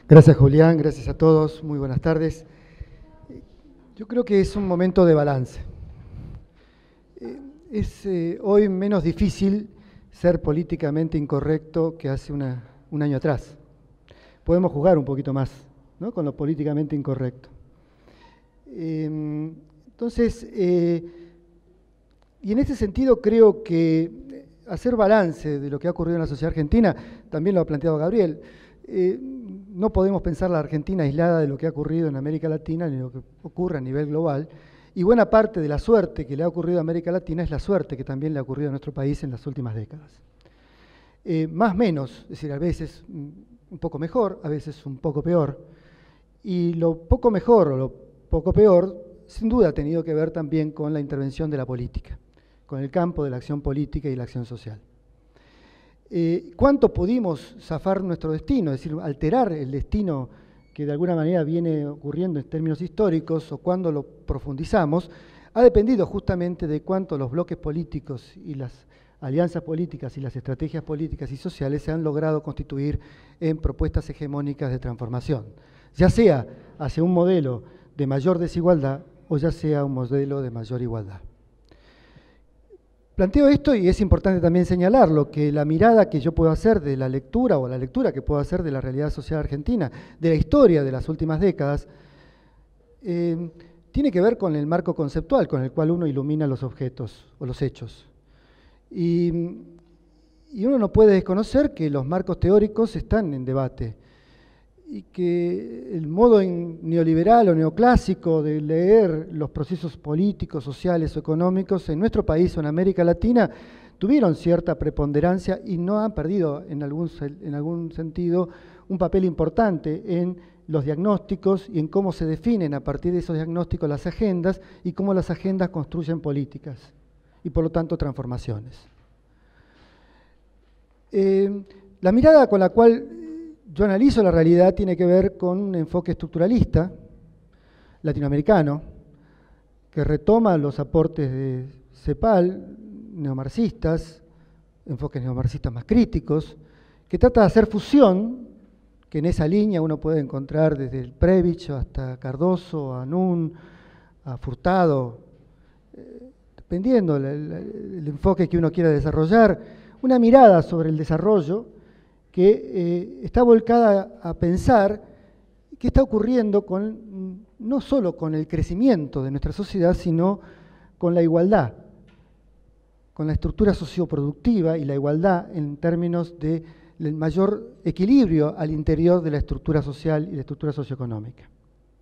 Gracias, Julián, gracias a todos, muy buenas tardes. Yo creo que es un momento de balance. Es hoy menos difícil ser políticamente incorrecto que hace un año atrás. Podemos jugar un poquito más, ¿no?, con lo políticamente incorrecto. Entonces, y en ese sentido creo que hacer balance de lo que ha ocurrido en la sociedad argentina, también lo ha planteado Gabriel, no podemos pensar la Argentina aislada de lo que ha ocurrido en América Latina ni lo que ocurre a nivel global, y buena parte de la suerte que le ha ocurrido a América Latina es la suerte que también le ha ocurrido a nuestro país en las últimas décadas. Más o menos, es decir, a veces un poco mejor, a veces un poco peor, y lo poco mejor o lo poco peor sin duda ha tenido que ver también con la intervención de la política, con el campo de la acción política y la acción social. ¿Cuánto pudimos zafar nuestro destino, es decir, alterar el destino que de alguna manera viene ocurriendo en términos históricos, o cuándo lo profundizamos? Ha dependido justamente de cuánto los bloques políticos y las alianzas políticas y las estrategias políticas y sociales se han logrado constituir en propuestas hegemónicas de transformación, ya sea hacia un modelo de mayor desigualdad o ya sea un modelo de mayor igualdad. Planteo esto y es importante también señalarlo, que la mirada que yo puedo hacer de la lectura o la lectura que puedo hacer de la realidad social argentina, de la historia de las últimas décadas, tiene que ver con el marco conceptual con el cual uno ilumina los objetos o los hechos. Y uno no puede desconocer que los marcos teóricos están en debate y que el modo neoliberal o neoclásico de leer los procesos políticos, sociales o económicos en nuestro país o en América Latina tuvieron cierta preponderancia y no han perdido en algún sentido un papel importante en los diagnósticos y en cómo se definen a partir de esos diagnósticos las agendas y cómo las agendas construyen políticas y por lo tanto transformaciones. La mirada con la cual yo analizo la realidad tiene que ver con un enfoque estructuralista latinoamericano que retoma los aportes de CEPAL, neomarxistas, enfoques neomarxistas más críticos, que trata de hacer fusión, que en esa línea uno puede encontrar desde el Previch hasta Cardoso, a Nun, a Furtado, dependiendo el enfoque que uno quiera desarrollar, una mirada sobre el desarrollo que está volcada a pensar qué está ocurriendo no solo con el crecimiento de nuestra sociedad, sino con la igualdad, con la estructura socioproductiva y la igualdad en términos del mayor equilibrio al interior de la estructura social y la estructura socioeconómica.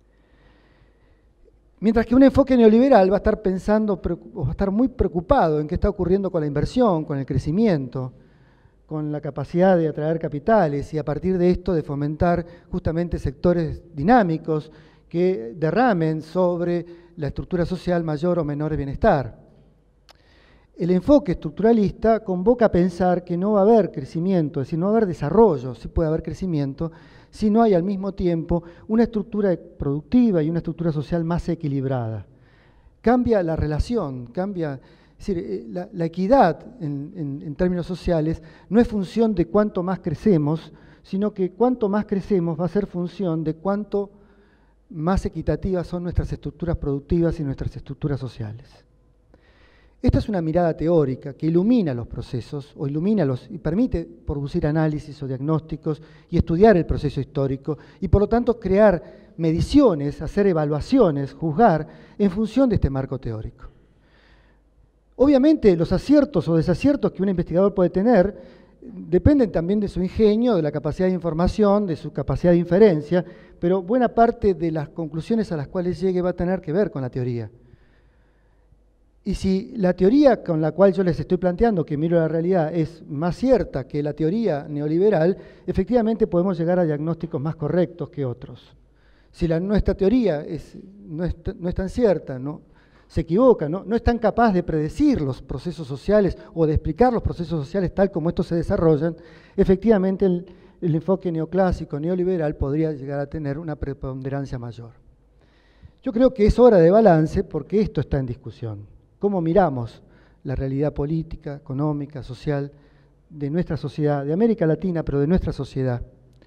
Mientras que un enfoque neoliberal va a estar pensando, o va a estar muy preocupado en qué está ocurriendo con la inversión, con el crecimiento, con la capacidad de atraer capitales y a partir de esto de fomentar justamente sectores dinámicos que derramen sobre la estructura social mayor o menor bienestar. El enfoque estructuralista convoca a pensar que no va a haber crecimiento, es decir, no va a haber desarrollo, sí puede haber crecimiento, si no hay al mismo tiempo una estructura productiva y una estructura social más equilibrada. Cambia la relación, cambia. Es decir, la equidad en términos sociales no es función de cuánto más crecemos, sino que cuánto más crecemos va a ser función de cuánto más equitativas son nuestras estructuras productivas y nuestras estructuras sociales. Esta es una mirada teórica que ilumina los procesos, y permite producir análisis o diagnósticos y estudiar el proceso histórico, y por lo tanto crear mediciones, hacer evaluaciones, juzgar en función de este marco teórico. Obviamente los aciertos o desaciertos que un investigador puede tener dependen también de su ingenio, de la capacidad de información, de su capacidad de inferencia, pero buena parte de las conclusiones a las cuales llegue va a tener que ver con la teoría. Y si la teoría con la cual yo les estoy planteando que miro la realidad es más cierta que la teoría neoliberal, efectivamente podemos llegar a diagnósticos más correctos que otros. Si nuestra teoría no es tan cierta, se equivoca, no es tan capaz de predecir los procesos sociales o de explicar los procesos sociales tal como estos se desarrollan, efectivamente el enfoque neoclásico, neoliberal, podría llegar a tener una preponderancia mayor. Yo creo que es hora de balance porque esto está en discusión. ¿Cómo miramos la realidad política, económica, social de nuestra sociedad, de América Latina, pero de nuestra sociedad?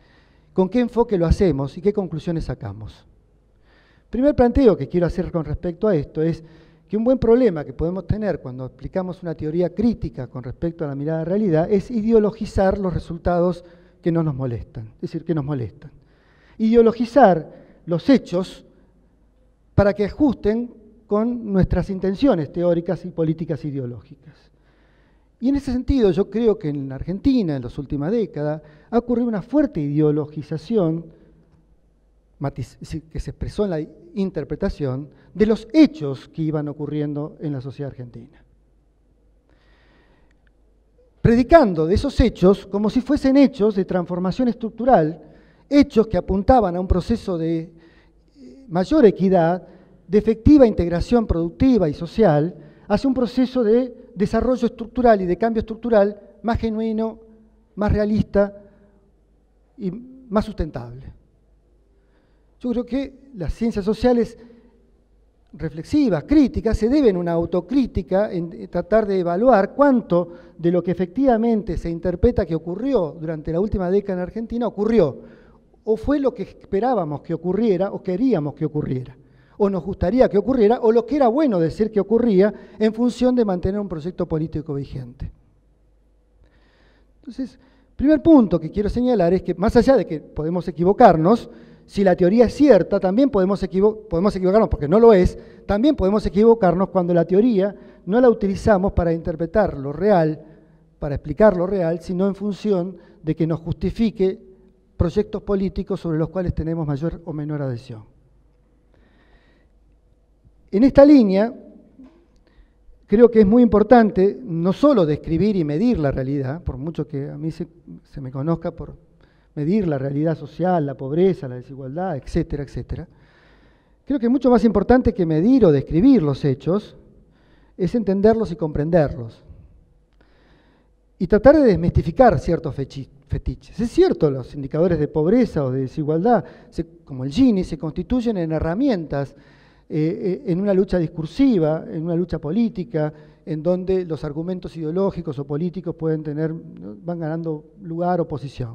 con qué enfoque lo hacemos y qué conclusiones sacamos. El primer planteo que quiero hacer con respecto a esto es que un buen problema que podemos tener cuando aplicamos una teoría crítica con respecto a la mirada de realidad es ideologizar los resultados que no nos molestan, es decir, que nos molestan. Ideologizar los hechos para que ajusten con nuestras intenciones teóricas y políticas ideológicas. Y en ese sentido yo creo que en la Argentina, en las últimas décadas, ha ocurrido una fuerte ideologización que se expresó en la interpretación de los hechos que iban ocurriendo en la sociedad argentina. Predicando de esos hechos como si fuesen hechos de transformación estructural, hechos que apuntaban a un proceso de mayor equidad, de efectiva integración productiva y social, hacia un proceso de desarrollo estructural y de cambio estructural más genuino, más realista y más sustentable. Yo creo que las ciencias sociales reflexivas, críticas, se deben a una autocrítica en tratar de evaluar cuánto de lo que efectivamente se interpreta que ocurrió durante la última década en Argentina ocurrió, o fue lo que esperábamos que ocurriera o queríamos que ocurriera, o nos gustaría que ocurriera, o lo que era bueno decir que ocurría en función de mantener un proyecto político vigente. Entonces, primer punto que quiero señalar es que más allá de que podemos equivocarnos, si la teoría es cierta, también podemos equivocarnos porque no lo es, también podemos equivocarnos cuando la teoría no la utilizamos para interpretar lo real, para explicar lo real, sino en función de que nos justifique proyectos políticos sobre los cuales tenemos mayor o menor adhesión. En esta línea, creo que es muy importante no solo describir y medir la realidad, por mucho que a mí se me conozca por medir la realidad social, la pobreza, la desigualdad, etcétera, etcétera. Creo que mucho más importante que medir o describir los hechos es entenderlos y comprenderlos. Y tratar de desmistificar ciertos fetiches. Es cierto, los indicadores de pobreza o de desigualdad, como el Gini, se constituyen en herramientas en una lucha discursiva, en una lucha política, en donde los argumentos ideológicos o políticos van ganando lugar o posición.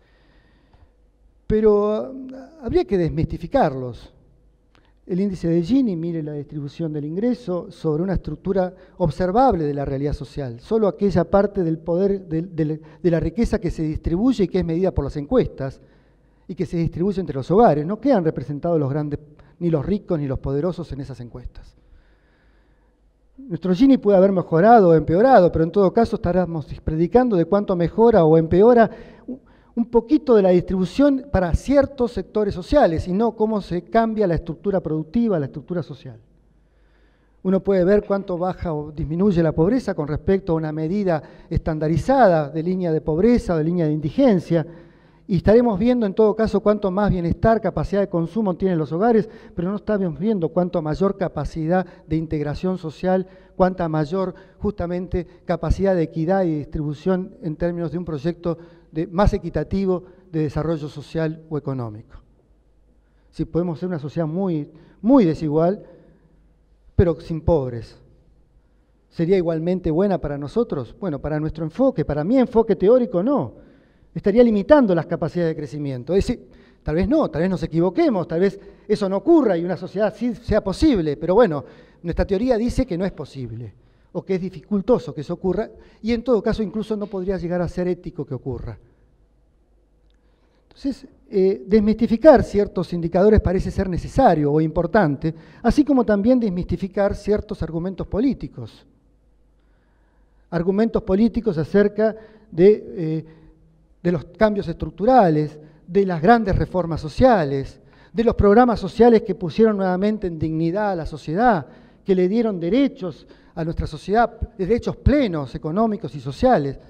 Pero habría que desmistificarlos. El índice de Gini, mire la distribución del ingreso sobre una estructura observable de la realidad social. Solo aquella parte del poder, de la riqueza que se distribuye y que es medida por las encuestas y que se distribuye entre los hogares. No quedan representados los grandes, ni los ricos ni los poderosos en esas encuestas. Nuestro Gini puede haber mejorado o empeorado, pero en todo caso estaremos predicando de cuánto mejora o empeora un poquito de la distribución para ciertos sectores sociales y no cómo se cambia la estructura productiva, la estructura social. Uno puede ver cuánto baja o disminuye la pobreza con respecto a una medida estandarizada de línea de pobreza o de línea de indigencia, y estaremos viendo en todo caso cuánto más bienestar, capacidad de consumo tienen los hogares, pero no estamos viendo cuánto mayor capacidad de integración social, cuánta mayor justamente capacidad de equidad y distribución en términos de un proyecto más equitativo de desarrollo social o económico. Si podemos ser una sociedad muy, muy desigual, pero sin pobres. ¿Sería igualmente buena para nosotros? Bueno, para nuestro enfoque, para mi enfoque teórico no. Estaría limitando las capacidades de crecimiento. Es decir, tal vez nos equivoquemos, tal vez eso no ocurra y una sociedad sí sea posible, pero bueno, nuestra teoría dice que no es posible, o que es dificultoso que eso ocurra, y en todo caso incluso no podría llegar a ser ético que ocurra. Entonces, desmistificar ciertos indicadores parece ser necesario o importante, así como también desmistificar ciertos argumentos políticos. Argumentos políticos acerca de los cambios estructurales, de las grandes reformas sociales, de los programas sociales que pusieron nuevamente en dignidad a la sociedad, que le dieron derechos a nuestra sociedad, derechos plenos, económicos y sociales.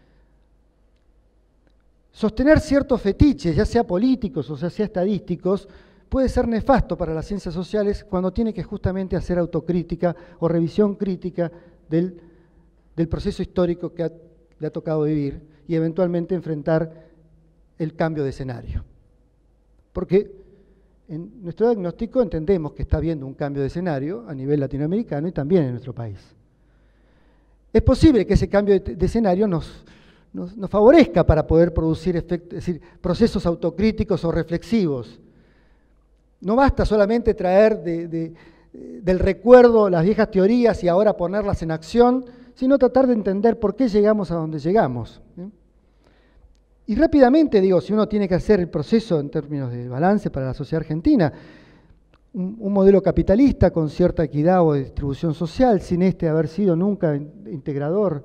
Sostener ciertos fetiches, ya sea políticos o sea estadísticos, puede ser nefasto para las ciencias sociales cuando tiene que justamente hacer autocrítica o revisión crítica del proceso histórico que le ha tocado vivir y eventualmente enfrentar el cambio de escenario. Porque en nuestro diagnóstico entendemos que está habiendo un cambio de escenario a nivel latinoamericano y también en nuestro país. Es posible que ese cambio de escenario nos nos favorezca para poder producir es decir, procesos autocríticos o reflexivos. No basta solamente traer del recuerdo las viejas teorías y ahora ponerlas en acción, sino tratar de entender por qué llegamos a donde llegamos. Y rápidamente, digo, si uno tiene que hacer el proceso en términos de balance para la sociedad argentina, un modelo capitalista con cierta equidad o distribución social, sin haber sido nunca integrador,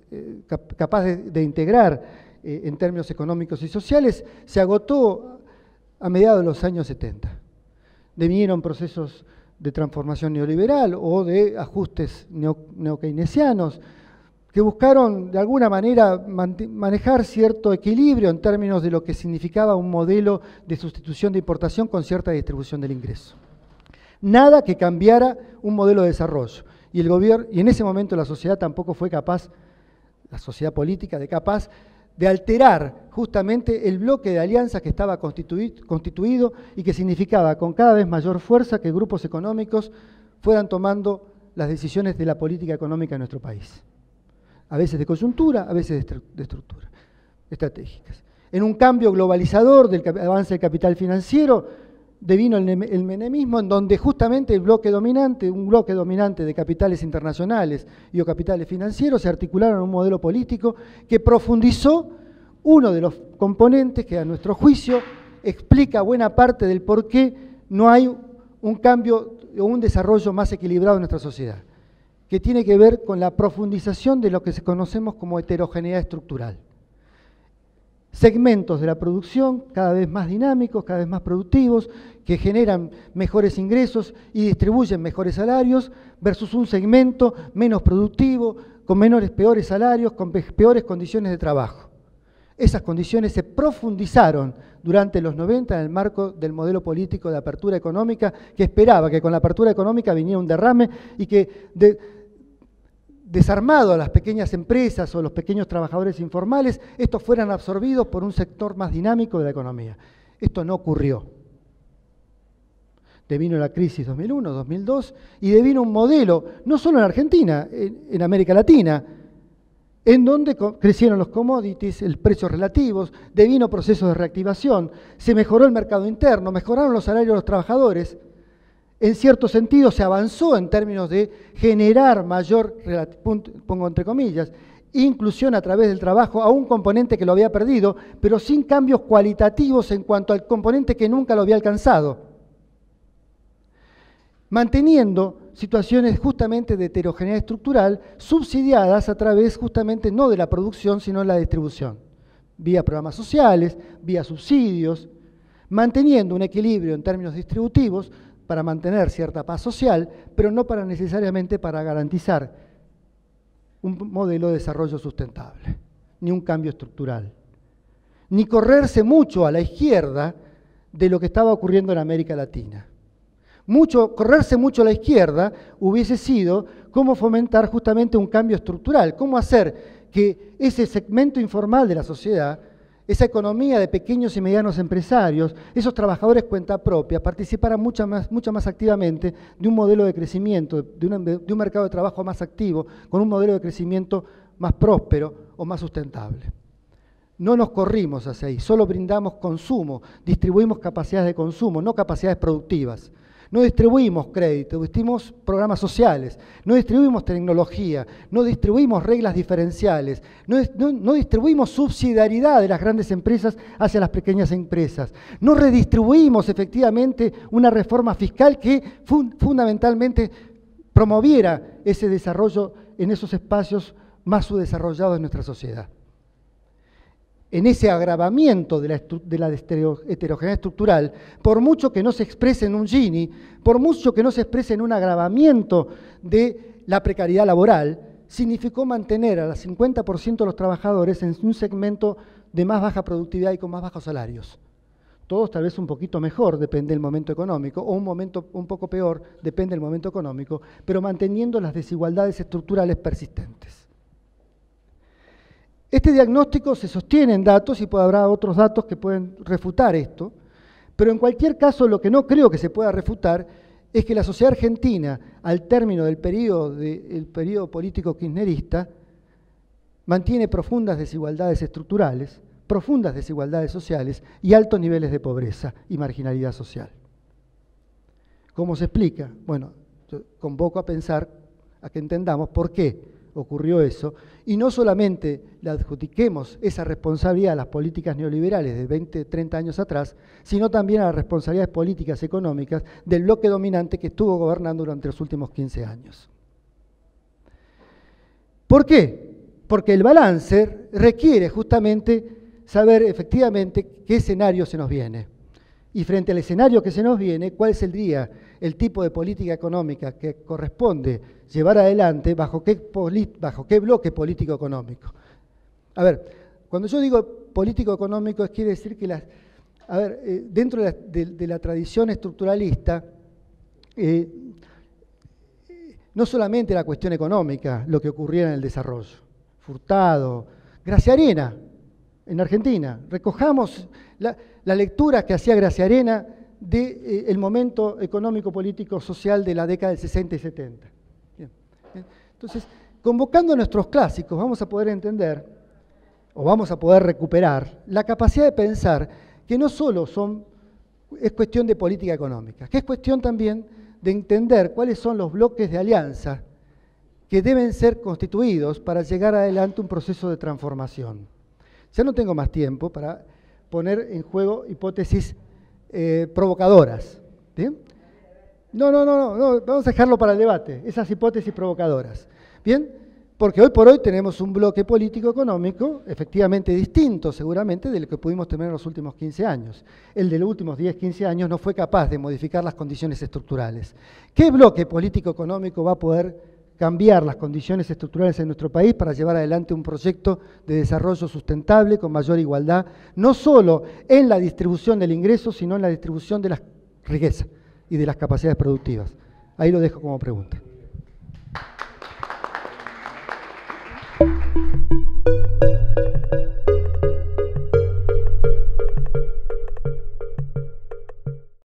capaz de integrar en términos económicos y sociales, se agotó a mediados de los años 70. Devinieron procesos de transformación neoliberal o de ajustes neokeynesianos que buscaron de alguna manera manejar cierto equilibrio en términos de lo que significaba un modelo de sustitución de importación con cierta distribución del ingreso. Nada que cambiara un modelo de desarrollo. Y el gobierno, y en ese momento la sociedad tampoco fue capaz, la sociedad política, de alterar justamente el bloque de alianzas que estaba constituido y que significaba con cada vez mayor fuerza que grupos económicos fueran tomando las decisiones de la política económica de nuestro país. A veces de coyuntura, a veces de estructura, estratégicas. En un cambio globalizador del avance del capital financiero, devino el menemismo, en donde justamente un bloque dominante de capitales internacionales y o capitales financieros se articularon en un modelo político que profundizó uno de los componentes que a nuestro juicio explica buena parte del por qué no hay un cambio o un desarrollo más equilibrado en nuestra sociedad, que tiene que ver con la profundización de lo que conocemos como heterogeneidad estructural. Segmentos de la producción cada vez más dinámicos, cada vez más productivos, que generan mejores ingresos y distribuyen mejores salarios, versus un segmento menos productivo, con peores salarios, con peores condiciones de trabajo. Esas condiciones se profundizaron durante los 90 en el marco del modelo político de apertura económica, que esperaba que con la apertura económica viniera un derrame y que desarmado a las pequeñas empresas o los pequeños trabajadores informales, estos fueran absorbidos por un sector más dinámico de la economía. Esto no ocurrió. Devino la crisis 2001, 2002, y devino un modelo, no solo en Argentina, en América Latina, en donde crecieron los commodities, el precios relativos, devino procesos de reactivación, se mejoró el mercado interno, mejoraron los salarios de los trabajadores. En cierto sentido se avanzó en términos de generar mayor, pongo entre comillas, inclusión a través del trabajo a un componente que lo había perdido, pero sin cambios cualitativos en cuanto al componente que nunca lo había alcanzado, manteniendo situaciones justamente de heterogeneidad estructural subsidiadas a través justamente no de la producción, sino de la distribución, vía programas sociales, vía subsidios, manteniendo un equilibrio en términos distributivos para mantener cierta paz social, pero no necesariamente para garantizar un modelo de desarrollo sustentable, ni un cambio estructural, ni correrse mucho a la izquierda de lo que estaba ocurriendo en América Latina. Correrse mucho a la izquierda hubiese sido cómo fomentar justamente un cambio estructural, cómo hacer que ese segmento informal de la sociedad, esa economía de pequeños y medianos empresarios, esos trabajadores cuenta propia, participaran mucho más activamente de un modelo de crecimiento, de un mercado de trabajo más activo, con un modelo de crecimiento más próspero o más sustentable. No nos corrimos hacia ahí, solo brindamos consumo, distribuimos capacidades de consumo, no capacidades productivas. No distribuimos crédito, distribuimos programas sociales, no distribuimos tecnología, no distribuimos reglas diferenciales, no distribuimos subsidiariedad de las grandes empresas hacia las pequeñas empresas, no redistribuimos efectivamente una reforma fiscal que fundamentalmente promoviera ese desarrollo en esos espacios más subdesarrollados de nuestra sociedad. En ese agravamiento de la heterogeneidad estructural, por mucho que no se exprese en un Gini, por mucho que no se exprese en un agravamiento de la precariedad laboral, significó mantener al 50% de los trabajadores en un segmento de más baja productividad y con más bajos salarios. Todos tal vez un poquito mejor, depende del momento económico, o un poco peor, depende del momento económico, pero manteniendo las desigualdades estructurales persistentes. Este diagnóstico se sostiene en datos y habrá otros datos que pueden refutar esto, pero en cualquier caso lo que no creo que se pueda refutar es que la sociedad argentina, al término del periodo político kirchnerista, mantiene profundas desigualdades estructurales, profundas desigualdades sociales y altos niveles de pobreza y marginalidad social. ¿Cómo se explica? Bueno, yo convoco a pensar, a que entendamos por qué ocurrió eso, y no solamente le adjudiquemos esa responsabilidad a las políticas neoliberales de 20, 30 años atrás, sino también a las responsabilidades políticas económicas del bloque dominante que estuvo gobernando durante los últimos 15 años. ¿Por qué? Porque el balance requiere justamente saber efectivamente qué escenario se nos viene. Y frente al escenario que se nos viene, ¿cuál sería el tipo de política económica que corresponde llevar adelante bajo qué bloque político-económico? A ver, cuando yo digo político-económico, quiere decir que dentro de la tradición estructuralista, no solamente la cuestión económica lo que ocurriera en el desarrollo. Furtado, Graciarena, en Argentina. Recojamos la lectura que hacía Graciarena del momento económico, político, social de la década del 60 y 70. Bien. Entonces, convocando a nuestros clásicos, vamos a poder entender, o vamos a poder recuperar, la capacidad de pensar que no solo es cuestión de política económica, que es cuestión también de entender cuáles son los bloques de alianza que deben ser constituidos para llegar adelante un proceso de transformación. Ya no tengo más tiempo para poner en juego hipótesis provocadoras. ¿Bien? No, vamos a dejarlo para el debate, esas hipótesis provocadoras. ¿Bien? Porque hoy por hoy tenemos un bloque político-económico efectivamente distinto seguramente de lo que pudimos tener en los últimos 15 años. El de los últimos 10, 15 años no fue capaz de modificar las condiciones estructurales. ¿Qué bloque político-económico va a poder cambiar las condiciones estructurales en nuestro país para llevar adelante un proyecto de desarrollo sustentable con mayor igualdad, no solo en la distribución del ingreso, sino en la distribución de la riqueza y de las capacidades productivas? Ahí lo dejo como pregunta.